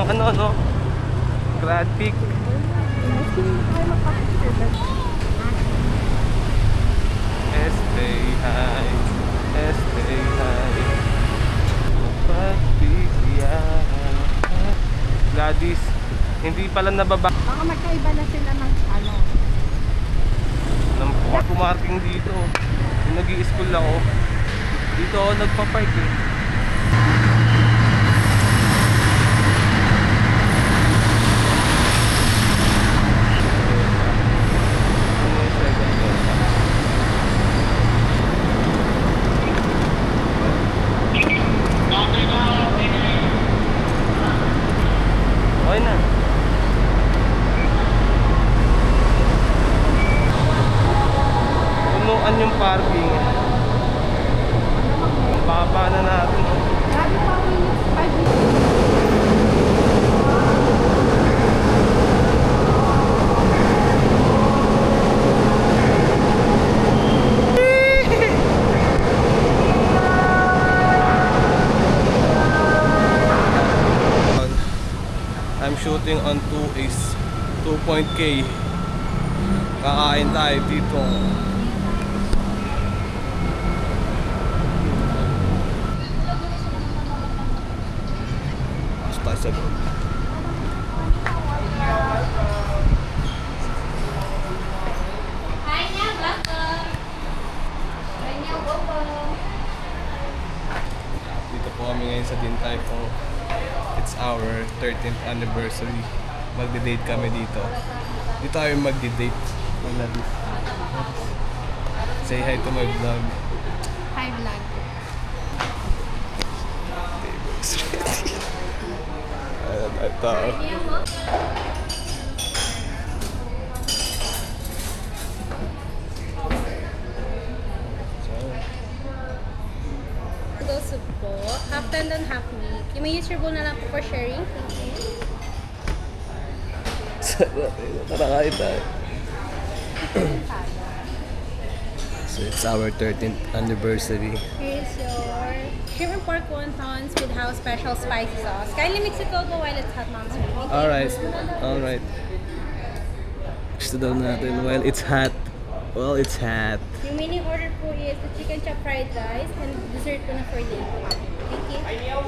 ng ano, no? Grad Peak. Stay high, stay high. Pagbigyan. Gladys, hindi pala nababa. Baka magkaiba na sila ng ano. Nang pumarking dito. Nag-i-school ako. Dito ako nagpa-park eh. Okay na. Punuan yung parking. Baba na natin. Grabe pa ako yung 5 minutes. I'm shooting on 2.K. Kakain tayo dito. Basta sa loob. Dito po kami ngayon sa Din Tai Fung. It's our 13th anniversary. Magde-date kami dito. Dito tayo magde-date. Say hi to my vlog. Hi vlog. Ito. Soup po. Half tendon, half meat. You may use your bowl na lang po for sharing. Sarap eh. Nakakain tayo. So it's our 13th anniversary. Here's your shrimp and pork wontons with house special spicy sauce. Kindly mix it over while it's hot, Mom's. Alright. Alright. Gusto daw natin while it's hot. Well, it's hot. Yung menu order po is the chicken chop fried rice and dessert po na for dinner. Thank you.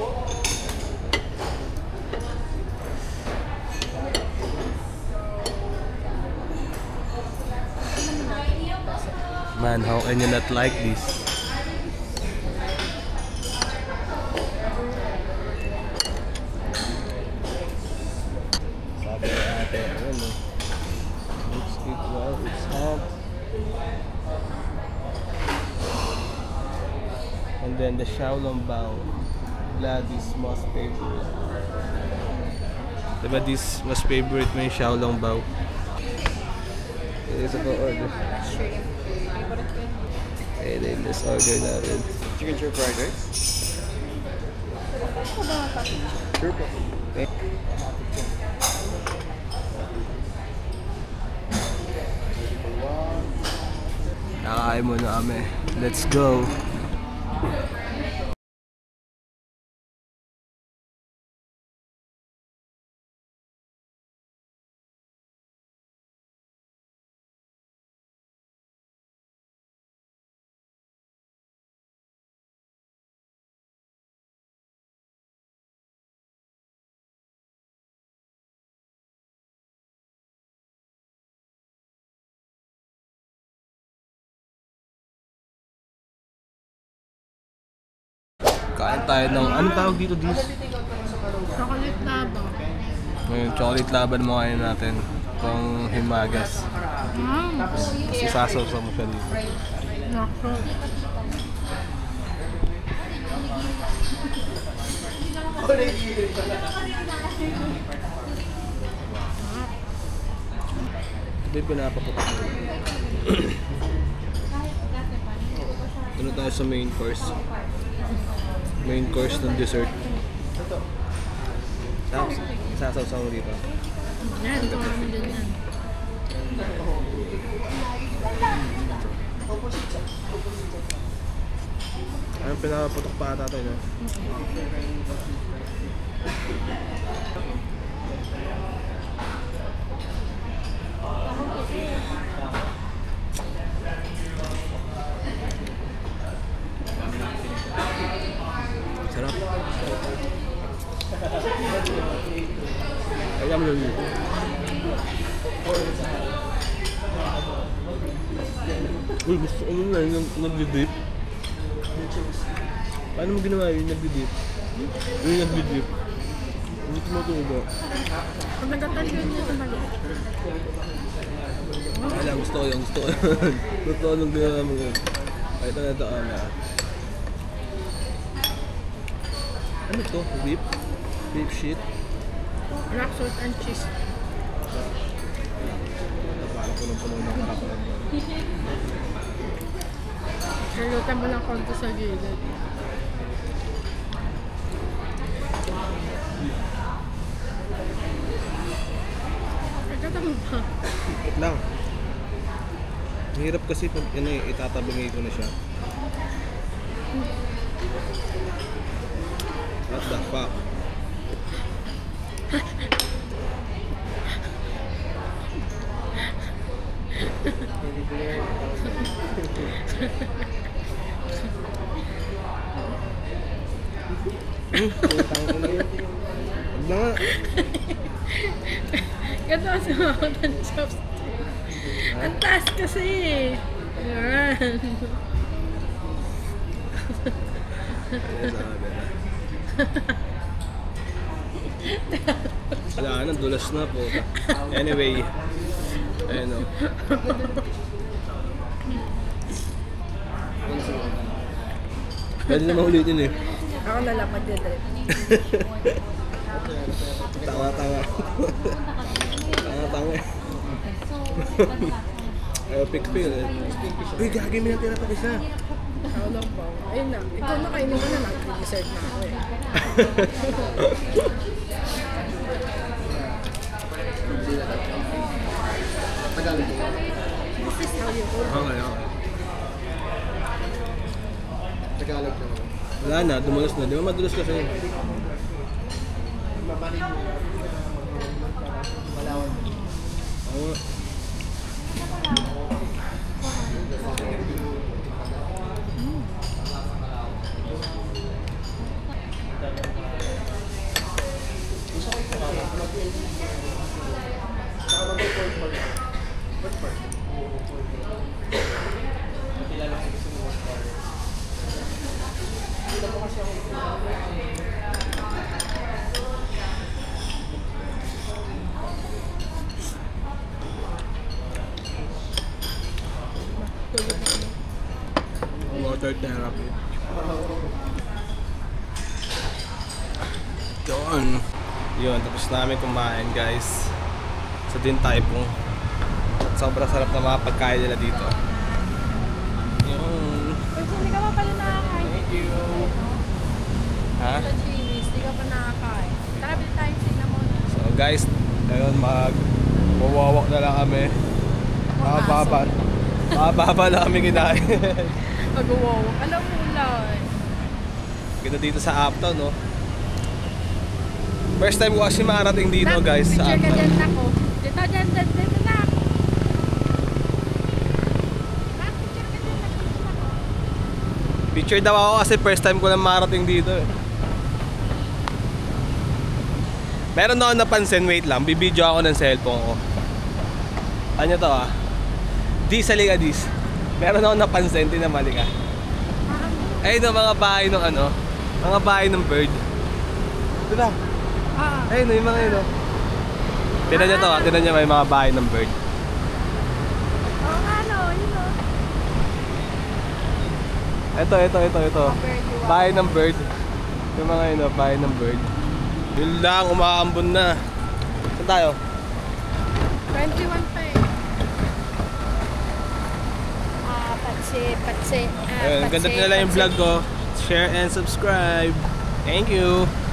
Man, how can you not like this? Sabi ni ate, ano? Let's eat while it's hot. And then the Xiao Long Bao. Gladys' most favorite. Diba this most favorite mo yung Xiao Long Bao? Isa ko order. Okay, then let's order natin. Chicken chop fried rice? Sure po. Okay. Nakakain muna kami. Let's go! Kain tayo ng, ano tawag dito, Dis? Chocolate lava. Ngayon, chocolate laban mo kain natin. Itong himagas. Isasaw-saw mo siya dito. Nako. Ito yung pinapaputok mo. Ano tayo sa main course? Main course ng dessert. Isasaw-saw mo dito. Yan, ito namin din yan. Anong pinapaputok pa ata tayo, no? Sarap. Ayan mo yun. Uy, gusto ko na yung nagdi-dip. Paano mo ginawa yung nagdi-dip? Yung nagdi-dip. Hindi ko matuwa. Pag nagtatalyon niya ito mali. Alam, gusto ko yun. Gusto ko nung ginawa mo yun. Ay, ito na ito. Ano to? Whip? Whip sheet? Rock salt and cheese. Parang punong-puno ng karapalan mo. Halutan mo ng konti sa gilid. Nagkata mo ba? Wait lang. Mahirap kasi pag itatabingay ko na siya. What the fuck? Wag na nga. Ganito kasi mga ng chopstick. Ang taas kasi. Yan. Wala na, dulas na po. Anyway. Ayun o. Pwede na maulitin eh. Ako na lang magdadrip. Tanga-tanga. Tanga-tanga. Epic fail eh. Uy, gagawin mo na tira pa isa. Ako lang ba? Ayun na. Ikaw na kainin mo na lang. Dessert na ako eh. This is how you hold. Okay, okay. Tagalog naman. Wala na, dumulas na. Di ba madulas kasi? Malawan. Oo nga. Water therapy. Yun, tapos namin kumain guys sa Din Tai Fung. Sobrang sarap na mga pagkain nila dito. Yun. Uy, hindi ka pa pala nakakain. Thank you. Ha? Sa Chili's, hindi ka pa nakakain. Tara, bili tayo cinnamon. So guys, ngayon mag-wawak na lang kami. Mababa na kami kinain. Mag-wawak. Alam mo lang. Kita dito sa Uptown, no? First time ko kasi makarating dito guys sa Picture ka Uptown. dyan ako. Dito na ako. Picture daw ako kasi first time ko lang makarating dito eh. Meron na ako napansin, wait lang, bibidyo ako ng cellphone ko. Ano to ah? Dis, halika dis. Meron ako napansin, tinamali ka. Ayun no, mga bahay ng ano, mga bahay ng bird. Ito na. Ayun no, yung mga yun no. Tinan nyo to ah, tinan nyo may mga bahay ng bird. Oo nga no, yun no. Ito. Bahay ng bird. Yung mga yun no, bahay ng bird. Yun lang, umaambon na. Saan tayo? 21 pa eh. Ayun, ganda nila yung vlog ko. Share and subscribe. Thank you.